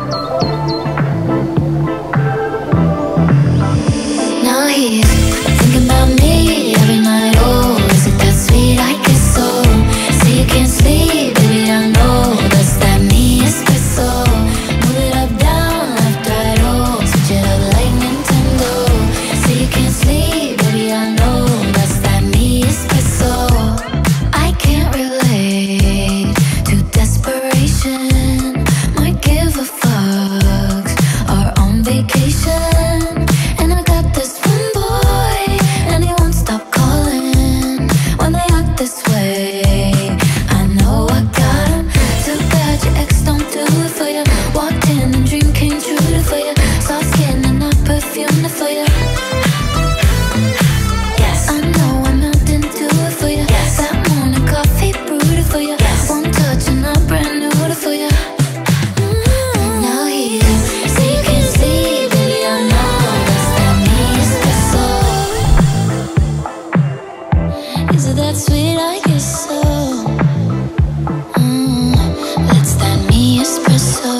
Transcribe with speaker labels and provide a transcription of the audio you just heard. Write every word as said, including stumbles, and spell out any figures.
Speaker 1: Now he's thinking about me every night. Oh, is it that sweet? I guess so. Say you can't sleep, baby, I know that's that me espresso. Move it up, down, left, right, oh, switch it up like Nintendo. Say you can't sleep, baby, I know that's that me espresso. I can't relate to desperation. Might give a fucks. Are on vacation, and I got this one boy, and he won't stop calling when they act this way. I know I got him. Too bad your ex don't do it for you. Walked in and dream came true for you. Soft skin and I perfumed it for you. Yes, I know I melted into it for you. Yes, that morning coffee brewed it for you. Yes, one touch and I brand new it for you. Mm. Now he say you can't sleep, baby, I know that's that me espresso. Is it that sweet? I guess so. Mm, that's that me espresso.